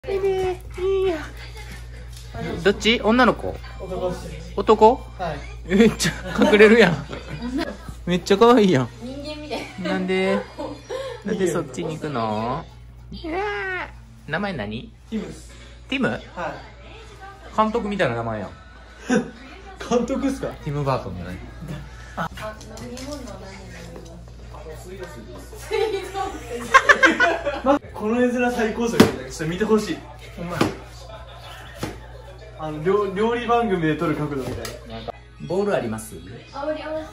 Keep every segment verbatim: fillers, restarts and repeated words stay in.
いいね、いいや。どっち？女の子？男？はい。めっちゃ隠れるやん。めっちゃ可愛いやん。 人間みたい。 なんで？なんでそっちに行くの？いやー。名前何？ ティムス。 ティム？はい。監督みたいな名前やん。 監督っすか？ ティム・バートンじゃない？ あ、飲み物は何？この絵面最高っすよ。ちょっと見てほしい。 お前。 あの料料理番組で撮る角度みたいな。なんかボールあります？ あ、おります。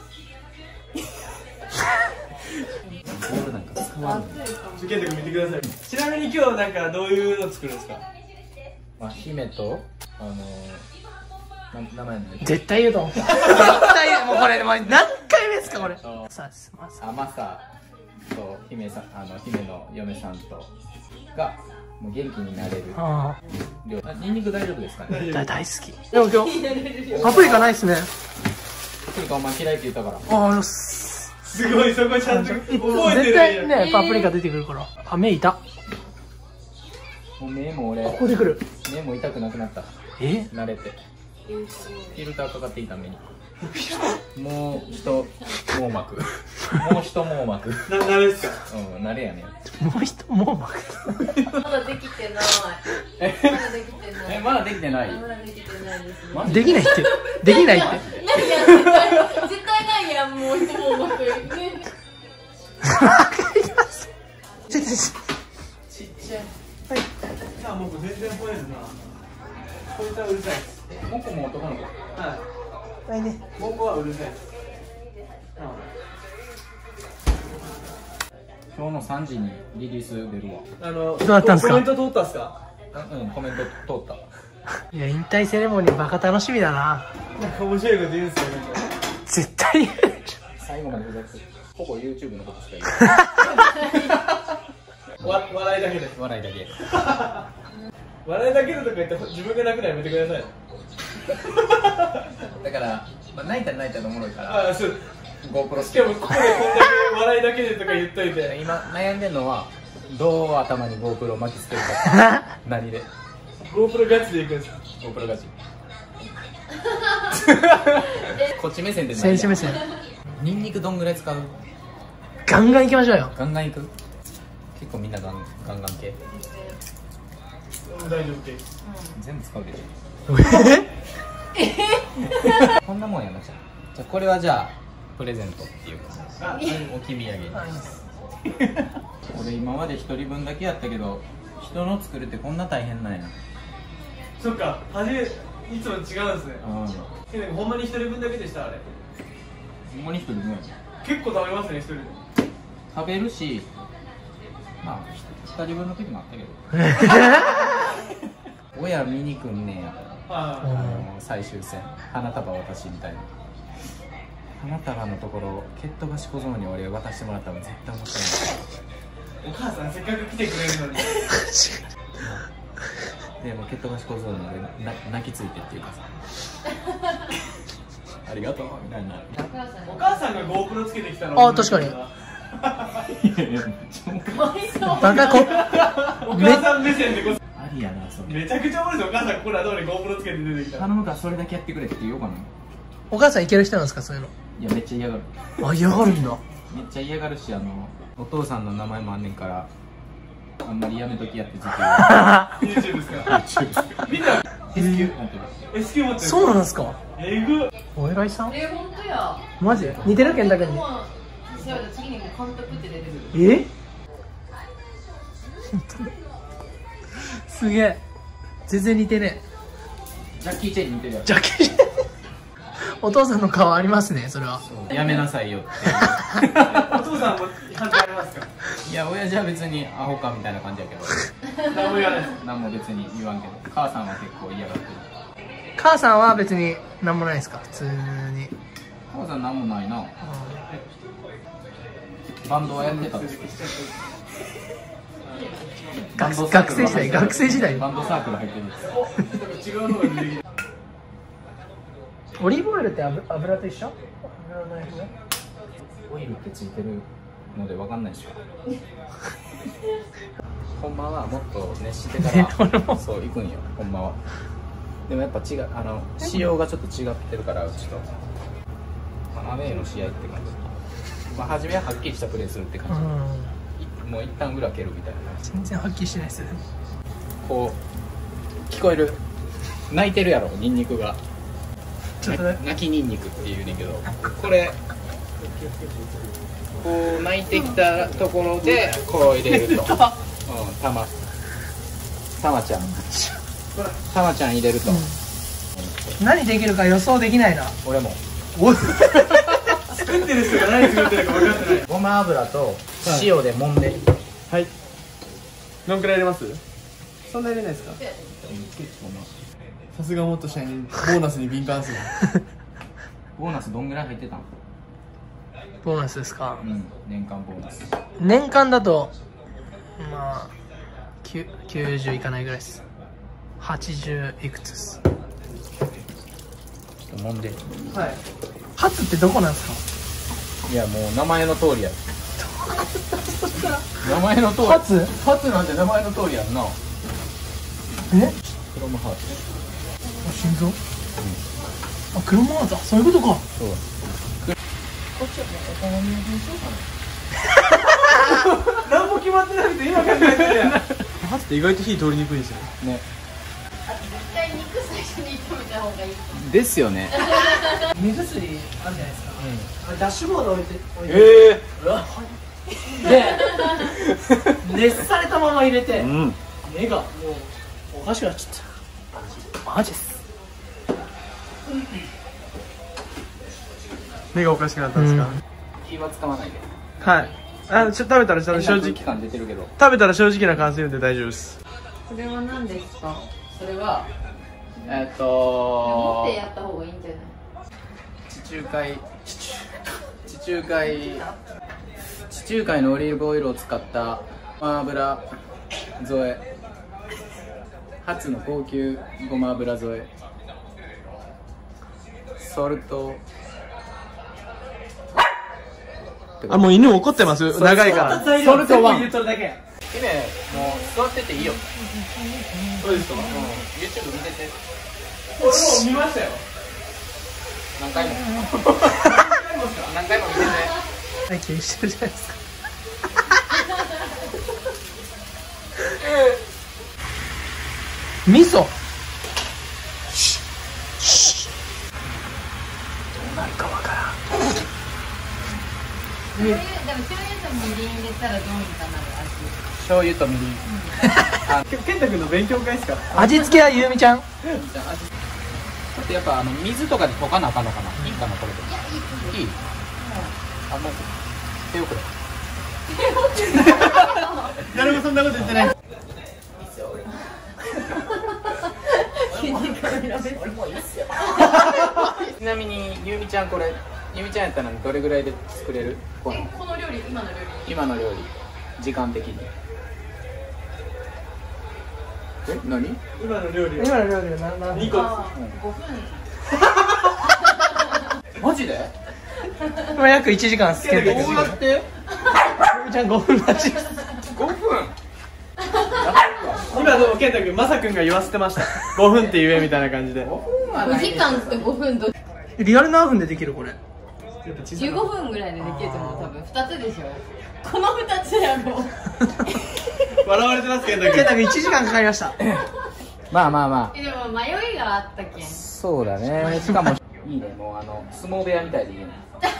ボールなんか使わんの？ 受験とか見てください。ちなみに今日なんかどういうの作るんですか？ まあ姫とあのー、名前何？ 絶対言うと思った絶対もうこれもう何回目ですかこれ。さあすいません。 あ、マサと姫さん、あの姫の嫁さんとがもう元気になれる量。あ、ニンニク大丈夫ですかね？ 大大好き。でも今日パプリカないっすね。 パプリカお前嫌いって言ったから。 ああよす。 すごい、そこちゃんと覚えてる。 絶対ねパプリカ出てくるから。あ、目いた。 もう目も俺ここでくる。 目も痛くなくなった。 え？ 慣れてフィルターかかっていた目にもう一網膜もう一網膜。 な、なれっすか？ うん、慣れやねん。 もう一もうまく。 まだできてない。まだできてない。 え、まだできてない？ まだできてないですね。 できないってできないって。 いやいや絶対絶対ないやん、もう一もうまくね。 ちょちょちょ。 ちっちゃい。 あ、もう全然吠えるな。こいつはうるさいです。 モコも男の子。 はい。 ないね。 モコはうるさいです。 今日のさんじにリリース出るわ。 あの、 どうだったんですか？ コメント通ったんすか？ うん、コメント通った。 いや引退セレモニーバカ楽しみだな。 なんか面白いこと言うんすよ、なんか。 絶対言う。 最後までふざけてほぼ YouTube のことしか言うわ笑いだけで。 笑いだけ。 笑いだけでとか言って自分が泣くのやめてください。 だから、まあ、泣いたら泣いたらおもろいからああ、そう。 GoPro しかもここでこんだけ笑いだけでとか言っといて。 今悩んでるのはどう頭に GoPro を巻きつけるか。何で GoPro ガチでいくんですか？ GoPro ガチこっち目線で選手目線。 ニンニクどんぐらい使う？ ガンガン行きましょうよ。 ガンガンいく？結構みんなガンガンガン系大丈夫です。 全部使うでしょ。こんなもんやな。じゃあじゃあこれはじゃあプレゼントっていうかお気土産に。俺今まで一人分だけやったけど人の作るってこんな大変なんや。 そっか、はじめいつも違うんですね。 うん、 え、でもほんまに一人分だけでした。あれほんまに一人分や。 結構食べますね、一人で。 食べるし、まあ二人分の時もあったけど親見に来んねや。あの最終戦花束渡しみたいな。花束のところ蹴っ飛ばし小僧に俺渡してもらったら絶対面白い。 お母さんせっかく来てくれるのに。 でも蹴っ飛ばし小僧に俺な泣きついてっていうかさありがとうみたいな。 お母さんが GoPro つけてきたの。 あ、確かに。 バカこお母さん目線でこありやなそれ。 めちゃくちゃおもろいです。お母さんここら通り GoPro つけて出てきた。 頼むからそれだけやってくれって言おうかな。 お母さんいける人なんですかそういうの？ いやめっちゃ嫌がる。 あ、嫌がるんだ。 めっちゃ嫌がるし、あのお父さんの名前もあんねんからあんまりやめときやってずっと言う。 YouTube ですか？見たエスキュー 持ってる。 エスキュー 持ってる。 そうなんですか？ えぐ。 お偉いさん？ え、本当や。 マジ？似てる健太君に。 調べた次にも監督って出てくる。 え？すげえ。全然似てねジャッキー・チェンに似てるやえ。ジャケお父さんの顔ありますね、それは。 つ。やめなさいよってお父さんも反対ありますか？ いや親父は別にアホかみたいな感じやけど何も言わないです。 何も別に言わんけど母さんは結構嫌がってる。 母さんは別に何もないですか？普通に。 母さん何もないな。バンドはやってたんです。 学学生時代、学生時代。 バンドサークル入ってるんです。 違うのが出てきた。 オリーブオイルって油油と一緒？油のやつね。 オイルってついてるので分かんないでしょほんまはもっと熱してからそう行くんよ、ほんまは。でもやっぱ違う、あの仕様がちょっと違ってるから、うちと、まあ、アウェーの試合って感じ。まあ初めははっきりしたプレーするって感じ、もう一旦裏蹴るみたいな。 全然はっきりしてないですよね。 こう聞こえる、泣いてるやろニンニクが。 ちょっとね、 泣きニンニクっていうねんけど、これこう泣いてきたところでこう入れると、うん、たまたまちゃんたまちゃん入れると、うん、 何できるか予想できないな。 俺もお作ってる人が何作ってるか分かってない。 ごま油と塩で揉んで、 はい、どんくらい入れます？そんな入れないですか？さすがもっと社員、ボーナスに敏感すぎる。 ボーナスどんぐらい入ってたの？ ボーナスですか？ うん、年間ボーナス。 年間だとまあきゅきゅうじゅういかないぐらいです。はちじゅういくつです。 ちょっと揉んで。 はい。初ってどこなんですか？ いやもう名前の通りや。名前の通り。 初？ 初なんて名前の通りやんな。 え？ クロムハーツ。 あ、心臓？うん。あ、クロムハーツ、そういうことか。 そう。こっちはもうお好み焼きにしようかな。 何も決まってなくて今考えてるやん。ハツって意外と火通りにくいんですよね。 あ、絶対肉最初に炒めた方がいい。 ですよね。 目薬あるじゃないですか。あれダッシュボード置いて置いて。 えで、熱されたまま入れて、 え。うん。 目がもうおかしくなっちゃった。マジっす。 目がおかしくなったんですか？ 気は使わないで。 はい。あ、ちょっと食べたらちゃんと正直期間出てるけど。 食べたら正直な感想言って大丈夫です。 それは何ですか？ それはえーっ持とってやった方がいいんじゃない？ 地中海地中地中海地中海のオリーブオイルを使ったごま油添え、初の高級ごま油添え、ソルト。 あ、もう犬怒ってます。長いから。 ソルトワン。入れとるだけ。 姫もう座ってていいよ。 そうですか。 うん、YouTube 見てて。 俺もう見ましたよ。 何回も何回も見てて。 気にしてるじゃないですか。味噌。どうなるかわからん。 醤油、でも醤油とみりん入れたらどうにかなる味。 醤油とみりん。 健太君の勉強会ですか？ 味付けはゆうみちゃん。 ちょっとやっぱあの水とかで溶かなあかんのかな。いいかなこれで。いい。あ、もう手をくれ。 誰もそんなこと言ってない。 ちなみにゆうみちゃんこれゆうみちゃんやったらどれぐらいで作れる？このえ、この料理、今の料理。 今の料理時間的に。え、何？ 今の料理今の料理は何何にこ。 あ、ごふん。 マジで？ 今約いちじかんすけど。 どうやって？ ゆうみちゃんごふん待ち。 ごふん。 今でも健太君、まさ君が言わせてました。ごふんって言えみたいな感じで。 ごふんはごないでしょ。 じかんとごふんど。 リアル何分でできるこれ？ じゅうごふんぐらいでできると思う。多分ふたつでしょ。このふたつやろ。 笑われてます健太ケンタ君。 君いちじかんかかりました。 まあまあまえ、でも迷いがあったけん。 あ。そうだね。しかもいいね。もうあの相撲部屋みたいでいいね。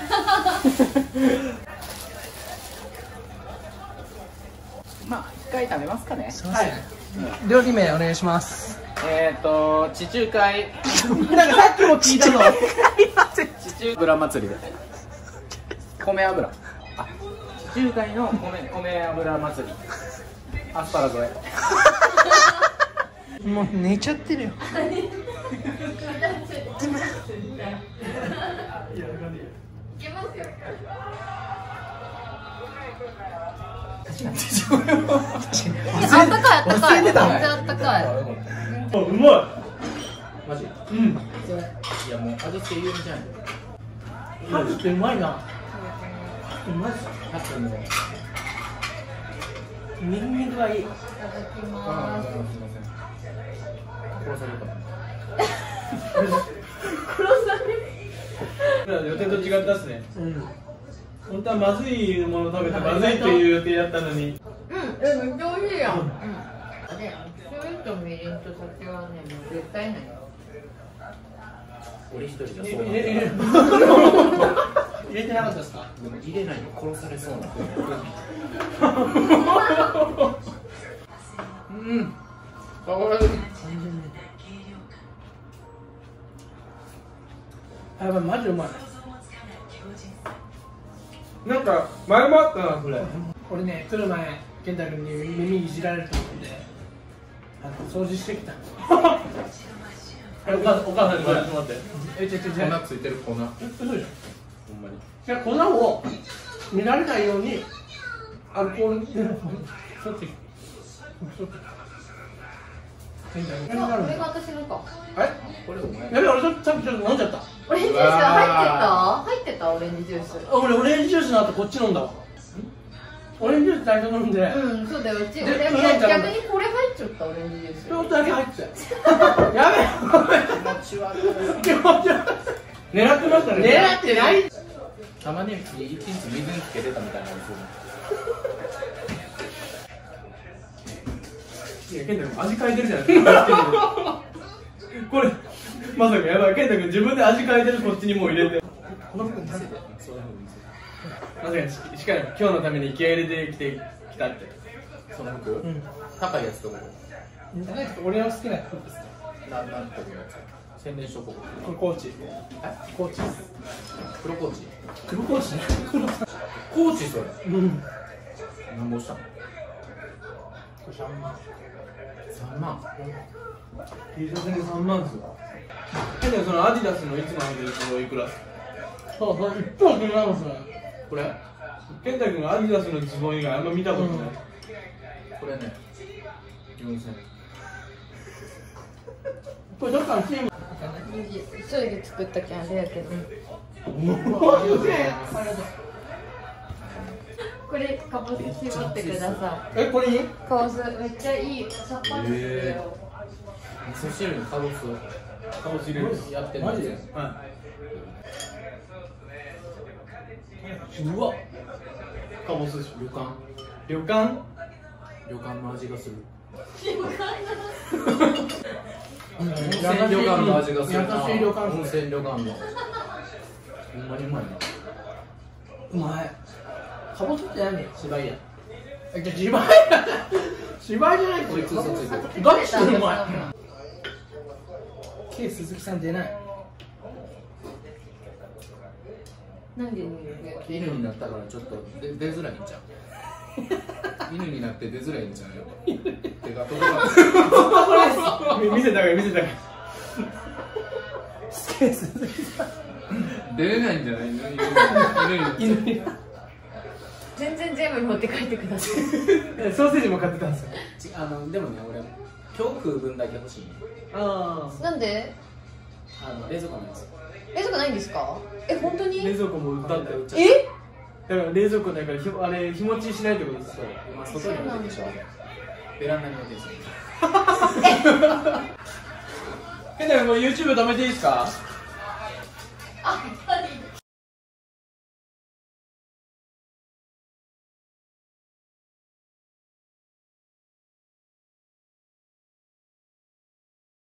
まあ一回食べますかね。 はい。料理名お願いします。 えっと地中海なんかさっきも聞いたの。 地中油祭りで米油。あ、地中海の米米油祭り。アスパラ添え。 もう寝ちゃってるよ。 いけますよ。あったかい、あったかい。めっちゃあったかい。 あ、うまマジ？ い。うん。 いやもう味付け言うみたいな。 ハツってうまいな。 マジはっぷんでニンニクがいい。 いただきます。 すみません殺されるかも予定と違ったっすね。うん。本当はまずいもの食べてまずいっていう予定やったのに。 うん、え、めっちゃ美味しいやん。うん。あれ、醤油とみりんと酒はね、もう絶対ない。 俺一人じゃそう入れ入れ入れてなかったですか？ でも入れないと殺されそうなうん。あ、これ。あ、やばい、マジうまい。なんか前もあったな、それ。俺ね、来る前、健太君に耳いじられると思って、あの掃除してきた。お母さん、お母さんにこれ、ちょっと待って。え、ちょちょちょ。 粉ついてる粉。 嘘でしょ。 ほんまに。 じゃあ粉を見られないようにアルコールで取って。 あ、これが私のか。 あれ？ これお前。 やべえ、俺さっきちょっと飲んじゃった。 オレンジジュース入ってた？入ってたオレンジジュース。 俺オレンジジュースの後こっち飲んだわ。オレンジジュース最初飲んで。 うん、そうだよ。うちで俺逆にこれ入っちゃったオレンジジュース。 ちょっとだけ入ってたよ。やべえ。 気持ち悪い。 気持ち悪い。狙ってましたね。狙ってない。 玉ねぎ一日水につけてたみたいなのする。 いや、健太君味変えてるじゃないですか。これまさかやばい、健太君自分で味変えてるこっちにもう入れて。この服見せて。 そういうふうに見せて。 まさかししかも今日のために気合い入れてきてきたって。 その服？ うん。 高いやつとこ。 俺の好きな服ですね。 ななんていうやつ？宣伝しとこう。 これコーチ。 え？ コーチ。 黒コーチ。 黒コーチね。 コーチそれ。 うん。 何本したの？ さんまん。 三万。 T シャツにさんまんですよ。健太君そのアディダスのいつもあげるそのいくら？そうそう、いっぽん気になりますね。 これ？ 健太君がアディダスのズボン以外あんま見たことない。 これね。四千。 これどっかのチーム。 急いで作ったけんあれやけど。これかぼす絞ってください。 え、これいい？ かぼすめっちゃいい。さっぱりしてるよ。 味噌汁にかぼす。 かぼす入れる。 やってるマジで？はい。うわ。かぼす旅館。 旅館？ 旅館の味がする。 温温泉旅館の味がするな。 優しい旅館。 温泉旅館の。ほんまにうまいな。 うまい。かぼすって何？芝居や。え、じゃ芝居や。芝居じゃない。 こいつ嘘ついてる。 ガチでうまい。K 鈴木さん出ない。 なんで犬になったからちょっと出出づらいんちゃう。犬になって出づらいんちゃうよ。手が届かない。 見せたから見せたから。K 鈴木さん。 出れないんじゃない？犬に。犬に。 全然全部持って帰ってください。 ソーセージも買ってたんですよ。 あのでもね俺今日食う分だけ欲しい。 ああ。 なんで？ あの冷蔵庫のやつ。 冷蔵庫ないんですか？え、本当に？ 冷蔵庫も売ったんだよ。 え？ だから冷蔵庫だからひあれ日持ちしないってことですよ。 まあ外に置いてるでしょ。ベランダに置いてるでしょ。 変なもう YouTube 止めていいですか？